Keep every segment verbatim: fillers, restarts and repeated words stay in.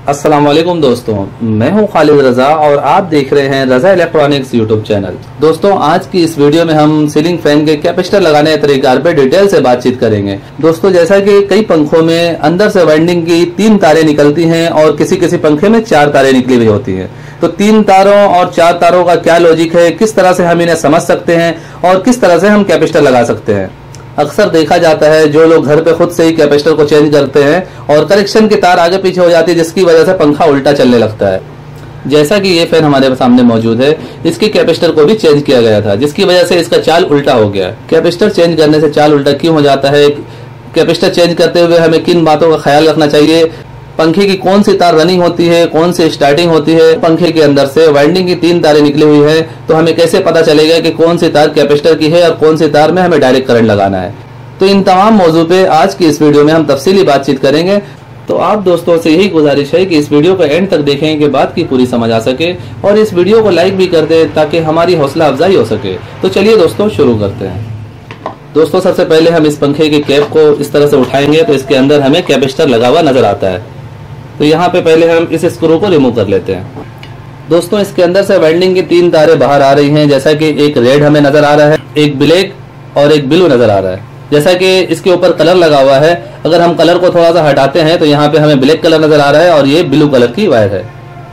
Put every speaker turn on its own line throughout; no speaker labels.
अस्सलाम वालेकुम दोस्तों, मैं हूं खालिद रजा और आप देख रहे हैं रजा इलेक्ट्रॉनिक्स यूट्यूब चैनल। दोस्तों, आज की इस वीडियो में हम सीलिंग फैन के कैपेसिटर लगाने के तरीकार पे डिटेल से बातचीत करेंगे। दोस्तों, जैसा कि कई पंखों में अंदर से वाइंडिंग की तीन तारें निकलती हैं और किसी किसी पंखे में चार तारें निकली हुई होती हैं, तो तीन तारों और चार तारों का क्या लॉजिक है, किस तरह से हम इन्हें समझ सकते हैं और किस तरह से हम कैपेसिटर लगा सकते हैं। अक्सर देखा जाता है जो लोग घर पे खुद से ही कैपेसिटर को चेंज करते हैं और कनेक्शन की तार आगे पीछे हो जाती है, जिसकी वजह से पंखा उल्टा चलने लगता है। जैसा कि ये फैन हमारे सामने मौजूद है, इसके कैपेसिटर को भी चेंज किया गया था, जिसकी वजह से इसका चाल उल्टा हो गया। कैपेसिटर चेंज करने से चाल उल्टा क्यों हो जाता है, कैपेसिटर चेंज करते हुए हमें किन बातों का ख्याल रखना चाहिए, पंखे की कौन सी तार रनिंग होती है, कौन सी स्टार्टिंग होती है, पंखे के अंदर से वाइंडिंग की तीन तारें निकली हुई है, तो हमें कैसे पता चलेगा कि कौन सी तार कैपेसिटर की है और कौन सी तार में हमें डायरेक्ट करंट लगाना है। तो इन तमाम मौजू पे आज की इस वीडियो में हम तफसीली बातचीत करेंगे। तो आप दोस्तों से यही गुजारिश है कि इस वीडियो को एंड तक देखें कि बात की पूरी समझ आ सके और इस वीडियो को लाइक भी कर दें ताकि हमारी हौसला अफजाई हो सके। तो चलिए दोस्तों, शुरू करते हैं। दोस्तों, सबसे पहले हम इस पंखे की कैप को इस तरह से उठाएंगे तो इसके अंदर हमें कैपेसिटर लगा हुआ नजर आता है। तो यहाँ पे पहले हम इस स्क्रू को रिमूव कर लेते हैं। दोस्तों, इसके अंदर से वाइंडिंग की तीन तारें बाहर आ रही हैं, जैसा कि एक रेड हमें नजर आ रहा है, एक ब्लैक और एक ब्लू नजर आ रहा है। जैसा कि इसके ऊपर कलर लगा हुआ है, अगर हम कलर को थोड़ा सा हटाते हैं तो यहाँ पे हमें ब्लैक कलर नजर आ रहा है और ये ब्लू कलर की वायर है।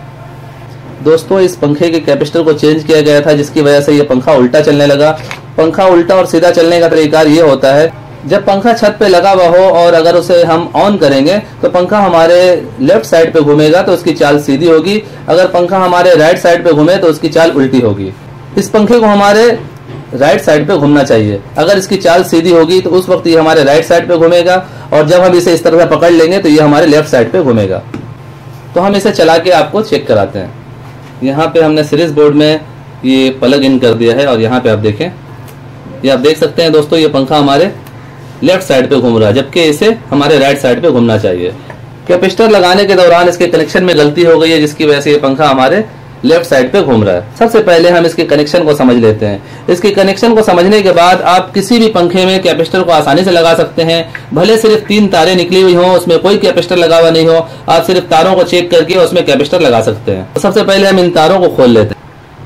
दोस्तों, इस पंखे के कैपेसिटर को चेंज किया गया था, जिसकी वजह से ये पंखा उल्टा चलने लगा। पंखा उल्टा और सीधा चलने का तरीका ये होता है, जब पंखा छत पे लगा हुआ हो और अगर उसे हम ऑन करेंगे तो पंखा हमारे लेफ्ट साइड पे घूमेगा तो उसकी चाल सीधी होगी, अगर पंखा हमारे राइट साइड पे घूमे तो उसकी चाल उल्टी होगी। इस पंखे को हमारे राइट साइड पे घूमना चाहिए। अगर इसकी चाल सीधी होगी तो उस वक्त ये हमारे राइट साइड पे घूमेगा और जब हम इसे इस तरह से पकड़ लेंगे तो ये हमारे लेफ्ट साइड पे घूमेगा। तो हम इसे चला के आपको चेक कराते हैं। यहाँ पे हमने सीरीज बोर्ड में ये प्लग इन कर दिया है और यहाँ पे आप देखें, ये आप देख सकते हैं दोस्तों, ये पंखा हमारे लेफ्ट साइड पे घूम रहा है, जबकि इसे हमारे राइट साइड पे घूमना चाहिए। कैपेसिटर लगाने के दौरान इसके कनेक्शन में गलती हो गई है, जिसकी वजह से ये पंखा हमारे लेफ्ट साइड पे घूम रहा है। सबसे पहले हम इसके कनेक्शन को समझ लेते हैं। इसके कनेक्शन को समझने के बाद आप किसी भी पंखे में कैपेसिटर को आसानी से लगा सकते हैं। भले सिर्फ तीन तारें निकली हुई हों, उसमें कोई कैपेसिटर लगा हुआ नहीं हो, आप सिर्फ तारों को चेक करके उसमें कैपेसिटर लगा सकते हैं। तो सबसे पहले हम इन तारों को खोल लेते हैं।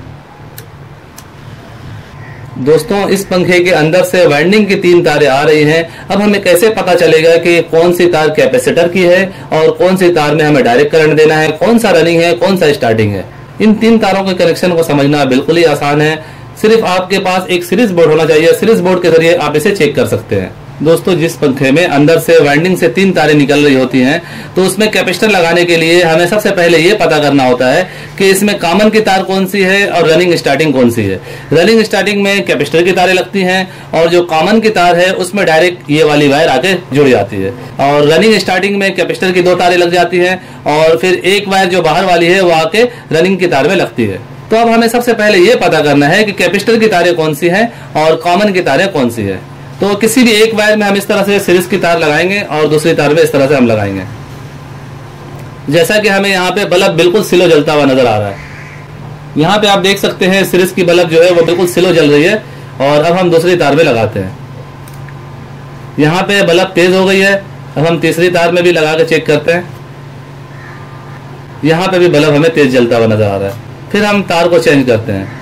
दोस्तों, इस पंखे के अंदर से वाइंडिंग की तीन तारें आ रही हैं। अब हमें कैसे पता चलेगा कि कौन सी तार कैपेसिटर की है और कौन सी तार में हमें डायरेक्ट करंट देना है, कौन सा रनिंग है, कौन सा स्टार्टिंग है। इन तीन तारों के कनेक्शन को समझना बिल्कुल ही आसान है। सिर्फ आपके पास एक सीरीज बोर्ड होना चाहिए, सीरीज बोर्ड के जरिए आप इसे चेक कर सकते हैं। दोस्तों, जिस पंखे में अंदर से वाइंडिंग से तीन तारें निकल रही होती हैं, तो उसमें कैपेसिटर लगाने के लिए हमें सबसे पहले ये पता करना होता है कि इसमें कॉमन की तार कौन सी है और रनिंग स्टार्टिंग कौन सी है। रनिंग स्टार्टिंग में कैपेसिटर की तारें लगती हैं और जो कॉमन की तार है उसमें डायरेक्ट ये वाली वायर आके जुड़ जाती है, और रनिंग स्टार्टिंग में कैपेसिटर की दो तारें लग जाती हैं और फिर एक वायर जो बाहर वाली है वो आके रनिंग की तार में लगती है। तो अब हमें सबसे पहले ये पता करना है कि कैपेसिटर की तारें कौन सी हैं और कॉमन की तारें कौन सी है। तो किसी भी एक वायर में हम इस तरह से सीरीज की तार लगाएंगे और दूसरी तार में इस तरह से हम लगाएंगे। जैसा कि हमें यहाँ पे बल्ब बिल्कुल स्लो जलता हुआ नजर आ रहा है। यहाँ पे आप देख सकते हैं सीरीज की बल्ब जो है वो बिल्कुल स्लो जल रही है और अब हम दूसरी तार में लगाते हैं। यहाँ पे बल्ब तेज हो गई है, अब हम तीसरी तार में भी लगा के चेक करते हैं। यहाँ पे भी बल्ब हमें तेज जलता हुआ नजर आ रहा है। फिर हम तार को चेंज करते हैं।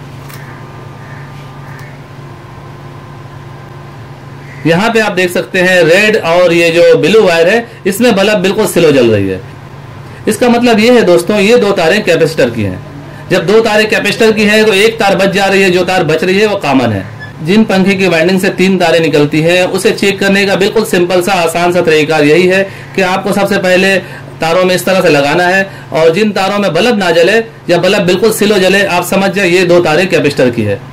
यहाँ पे आप देख सकते हैं रेड और ये जो ब्लू वायर है इसमें बल्ब बिल्कुल स्लो जल रही है। इसका मतलब ये है दोस्तों, ये दो तारें कैपेसिटर की हैं। जब दो तारें कैपेसिटर की हैं तो एक तार बच जा रही है, जो तार बच रही है वो कॉमन है। जिन पंखे की वाइंडिंग से तीन तारें निकलती हैं उसे चेक करने का बिल्कुल सिंपल सा आसान सा तरीका यही है कि आपको सबसे पहले तारों में इस तरह से लगाना है और जिन तारों में बल्ब ना जले या बल्ब बिल्कुल स्लो जले, आप समझ जाए ये दो तारें कैपेसिटर की है।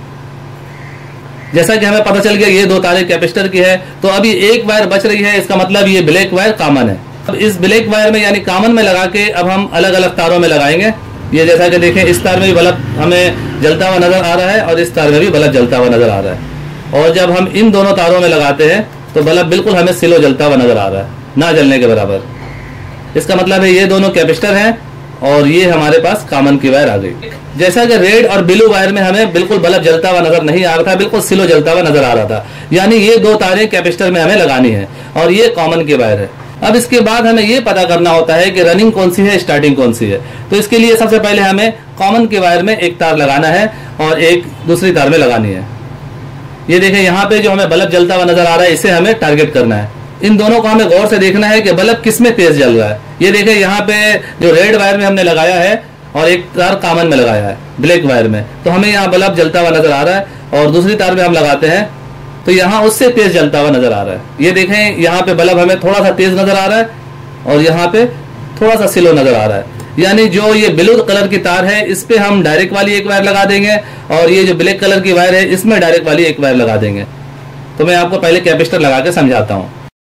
जैसा कि हमें पता चल गया ये दो तारें कैपेसिटर की है, तो अभी एक वायर बच रही है, इसका मतलब ये ब्लैक वायर कॉमन है। अब इस ब्लैक वायर में यानी कॉमन में लगा के अब हम अलग अलग तारों में लगाएंगे। ये जैसा कि देखें, इस तार में भी बल्ब हमें जलता हुआ नजर आ रहा है और इस तार में भी बल्ब जलता हुआ नजर आ रहा है। और जब हम इन दोनों तारों में लगाते हैं तो बल्ब बिल्कुल हमें स्लो जलता हुआ नजर आ रहा है, ना जलने के बराबर। इसका मतलब है ये दोनों कैपेसिटर हैं और ये हमारे पास कॉमन की वायर आ गई। जैसा कि रेड और ब्लू वायर में हमें बिल्कुल बल्ब जलता हुआ नजर नहीं आ रहा था, बिल्कुल स्लो जलता हुआ नजर आ रहा था, यानी ये दो तारें कैपेसिटर में हमें लगानी है और ये कॉमन की वायर है। अब इसके बाद हमें ये पता करना होता है कि रनिंग कौन सी है, स्टार्टिंग कौन सी है। तो इसके लिए सबसे पहले हमें कॉमन के वायर में एक तार लगाना है और एक दूसरी तार में लगानी है। ये देखें यहाँ पे जो हमें बल्ब जलता हुआ नजर आ रहा है, इसे हमें टारगेट करना है। इन दोनों को हमें गौर से देखना है कि बल्ब किसमें तेज जल रहा है। ये देखें यहाँ पे जो रेड वायर में हमने लगाया है और एक तार कॉमन में लगाया है ब्लैक वायर में, तो हमें यहाँ बल्ब जलता हुआ नजर आ रहा है। और दूसरी तार में हम लगाते हैं तो यहाँ उससे तेज जलता हुआ नजर आ रहा है। ये देखें यहाँ पे बल्ब हमें थोड़ा सा तेज नजर आ रहा है और यहाँ पे थोड़ा सा स्लो नजर आ रहा है। यानी जो ये ब्लू कलर की तार है इस पे हम डायरेक्ट वाली एक वायर लगा देंगे और ये जो ब्लैक कलर की वायर है इसमें डायरेक्ट वाली एक वायर लगा देंगे। तो मैं आपको पहले कैपेसिटर लगा के समझाता हूँ।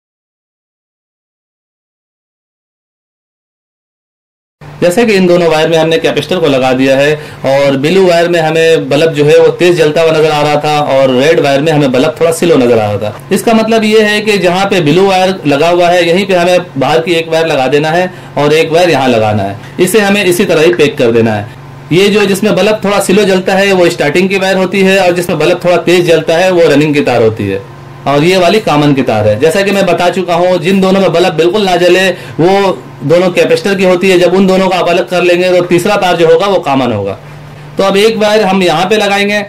जैसे कि इन दोनों वायर में हमने कैपेसिटर को लगा दिया है और ब्लू वायर में हमें बल्ब जो है वो तेज जलता हुआ नजर आ रहा था और रेड वायर में हमें बल्ब थोड़ा स्लो नजर आ रहा था। इसका मतलब ये है कि जहाँ पे ब्लू वायर लगा हुआ है यहीं पे हमें बाहर की एक वायर लगा देना है और एक वायर यहाँ लगाना है। इसे हमें इसी तरह ही पैक कर देना है। ये जो जिसमें बल्ब थोड़ा स्लो जलता है वो स्टार्टिंग की वायर होती है और जिसमें बल्ब थोड़ा तेज जलता है वो रनिंग की तार होती है और ये वाली कॉमन की तार है। जैसा कि मैं बता चुका हूँ, जिन दोनों में बल्ब बिल्कुल ना जले वो दोनों कैपेसिटर की होती है। जब उन दोनों को आप अलग कर लेंगे तो तीसरा तार जो होगा वो कॉमन होगा। तो अब एक वायर हम यहाँ पे लगाएंगे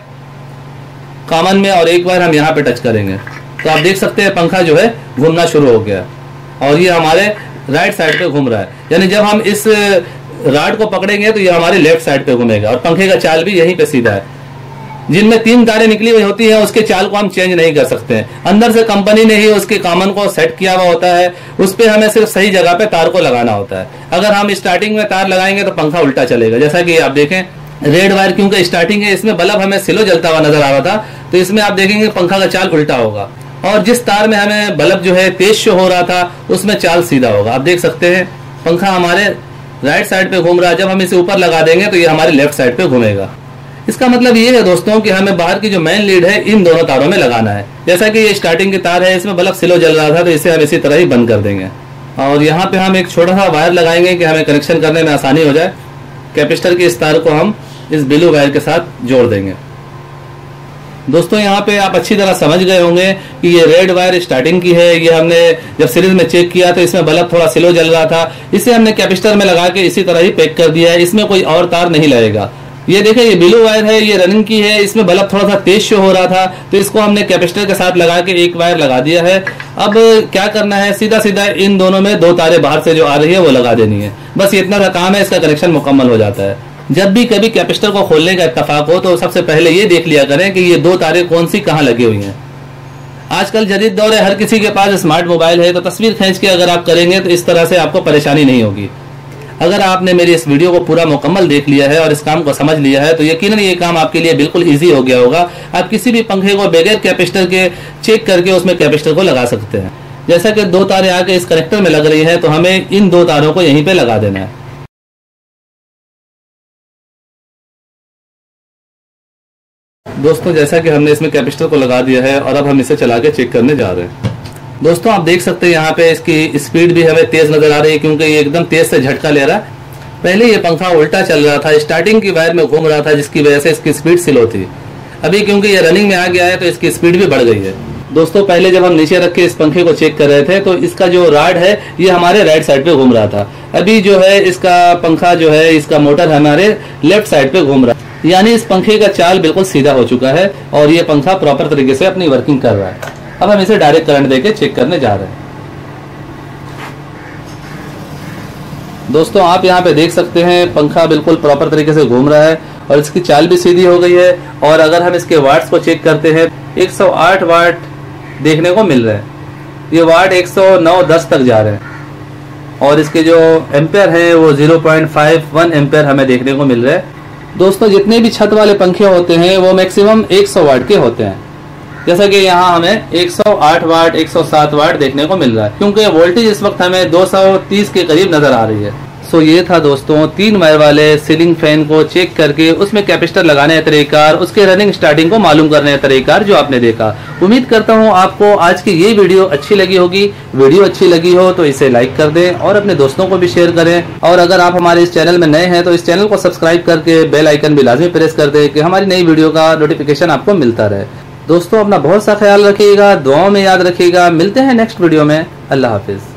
कॉमन में और एक वायर हम यहाँ पे टच करेंगे। तो आप देख सकते हैं पंखा जो है घूमना शुरू हो गया और ये हमारे राइट साइड पे घूम रहा है। यानी जब हम इस राड को पकड़ेंगे तो ये हमारे लेफ्ट साइड पे घूमेगा और पंखे का चाल भी यहीं पे सीधा है। जिनमें तीन तारें निकली हुई होती है उसके चाल को हम चेंज नहीं कर सकते हैं। अंदर से कंपनी ने ही उसके कॉमन को सेट किया हुआ होता है, उस पे हमें सिर्फ सही जगह पे तार को लगाना होता है। अगर हम स्टार्टिंग में तार लगाएंगे तो पंखा उल्टा चलेगा। जैसा कि आप देखें रेड वायर क्योंकि स्टार्टिंग है इसमें बल्ब हमें स्लो जलता हुआ नजर आ रहा था, तो इसमें आप देखेंगे पंखा का चाल उल्टा होगा और जिस तार में हमें बल्ब जो है तेज शो हो रहा था उसमें चाल सीधा होगा। आप देख सकते हैं पंखा हमारे राइट साइड पे घूम रहा है। जब हम इसे ऊपर लगा देंगे तो ये हमारे लेफ्ट साइड पे घूमेगा। इसका मतलब ये है दोस्तों कि हमें बाहर की जो मेन लीड है इन दोनों तारों में लगाना है। जैसा कि ये स्टार्टिंग की तार है इसमें बल्ब स्लो जल रहा था तो इसे हम इसी तरह ही बंद कर देंगे और यहाँ पे हम एक छोटा सा वायर लगाएंगे कि हमें कनेक्शन करने में आसानी हो जाए। कैपेसिटर की इस तार को हम इस ब्लू वायर के साथ जोड़ देंगे। दोस्तों यहाँ पे आप अच्छी तरह समझ गए होंगे कि ये रेड वायर स्टार्टिंग की है। ये हमने जब सीरीज में चेक किया तो इसमें बल्ब थोड़ा स्लो जल रहा था, इसे हमने कैपेसिटर में लगा के इसी तरह ही पैक कर दिया है। इसमें कोई और तार नहीं लगेगा। ये देखिए ये ब्लू वायर है, ये रनिंग की है, इसमें बल्ब थोड़ा सा तेज शो हो रहा था तो इसको हमने कैपेसिटर के साथ लगा के एक वायर लगा दिया है। अब क्या करना है, सीधा सीधा इन दोनों में दो तारें बाहर से जो आ रही है वो लगा देनी है। बस इतना सा काम है, इसका कनेक्शन मुकम्मल हो जाता है। जब भी कभी कैपेसिटर को खोलने का इत्तेफाक हो तो सबसे पहले ये देख लिया करें कि ये दो तारें कौन सी कहाँ लगी हुई हैं। आजकल जदीद दौर है, हर किसी के पास स्मार्ट मोबाइल है, तो तस्वीर खींच के अगर आप करेंगे तो इस तरह से आपको परेशानी नहीं होगी। अगर आपने मेरी इस वीडियो को पूरा मुकम्मल देख लिया है और इस काम को समझ लिया है तो यकीनन ये काम आपके लिए बिल्कुल इजी हो गया होगा। आप किसी भी पंखे को बगैर कैपेसिटर के चेक करके उसमें कैपेसिटर को लगा सकते हैं। जैसा कि दो तारें आके इस कनेक्टर में लग रही है तो हमें इन दो तारों को यहीं पे लगा देना है। दोस्तों जैसा कि हमने इसमें कैपेसिटर को लगा दिया है और अब हम इसे चला के चेक करने जा रहे हैं। दोस्तों आप देख सकते हैं यहाँ पे इसकी स्पीड भी हमें तेज नजर आ रही है क्योंकि ये एकदम तेज से झटका ले रहा है। पहले ये पंखा उल्टा चल रहा था, स्टार्टिंग की वायर में घूम रहा था जिसकी वजह से इसकी स्पीड स्लो थी। अभी क्योंकि ये रनिंग में आ गया है तो इसकी स्पीड भी बढ़ गई है। दोस्तों पहले जब हम नीचे रख के इस पंखे को चेक कर रहे थे तो इसका जो राड है ये हमारे राइट साइड पे घूम रहा था। अभी जो है इसका पंखा जो है इसका मोटर हमारे लेफ्ट साइड पे घूम रहा है, यानी इस पंखे का चाल बिल्कुल सीधा हो चुका है और ये पंखा प्रॉपर तरीके से अपनी वर्किंग कर रहा है। अब हम इसे डायरेक्ट करंट देके चेक करने जा रहे हैं। दोस्तों आप यहाँ पे देख सकते हैं पंखा बिल्कुल प्रॉपर तरीके से घूम रहा है और इसकी चाल भी सीधी हो गई है। और अगर हम इसके वाट्स को चेक करते हैं एक सौ आठ वाट देखने को मिल रहे हैं। ये वाट एक सौ नौ दस तक जा रहे हैं और इसके जो एम्पेयर हैं वो zero point five one ampere हमें देखने को मिल रहे हैं। दोस्तों जितने भी छत वाले पंखे होते हैं वो मैक्सिमम एक सौ वाट के होते हैं, जैसा कि यहाँ हमें एक सौ आठ वाट एक सौ सात वाट देखने को मिल रहा है क्योंकि वोल्टेज इस वक्त हमें दो सौ तीस के करीब नजर आ रही है। सो ये था दोस्तों तीन वायर वाले सीलिंग फैन को चेक करके उसमें कैपेसिटर लगाने का तरीकार, उसके रनिंग स्टार्टिंग को मालूम करने का तरीकार जो आपने देखा। उम्मीद करता हूँ आपको आज की ये वीडियो अच्छी लगी होगी। वीडियो अच्छी लगी हो तो इसे लाइक कर दें और अपने दोस्तों को भी शेयर करें। और अगर आप हमारे इस चैनल में नए हैं तो इस चैनल को सब्सक्राइब करके बेल आइकन भी लाजमी प्रेस कर दें कि हमारी नई वीडियो का नोटिफिकेशन आपको मिलता रहे। दोस्तों अपना बहुत सा ख्याल रखिएगा, दुआओं में याद रखिएगा। मिलते हैं नेक्स्ट वीडियो में। अल्लाह हाफिज।